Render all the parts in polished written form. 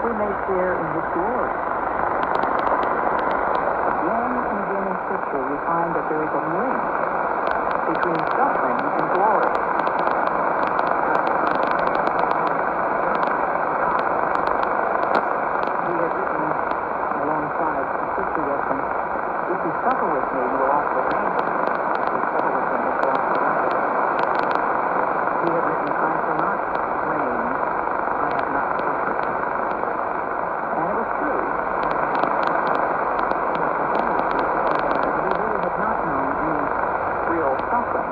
we may share in his glory. Again and again in Scripture, we find that there is a link between suffering and glory. We have written alongside the scripture reference, if you suffer with me, you will also reign with me. If you suffer with me, you will also reign with me. We have written, I shall not reign, I have not suffered. And it was true. We really have not known any real suffering.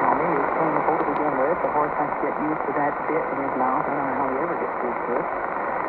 Get used to that bit in his mouth. I don't know how he ever gets used to it.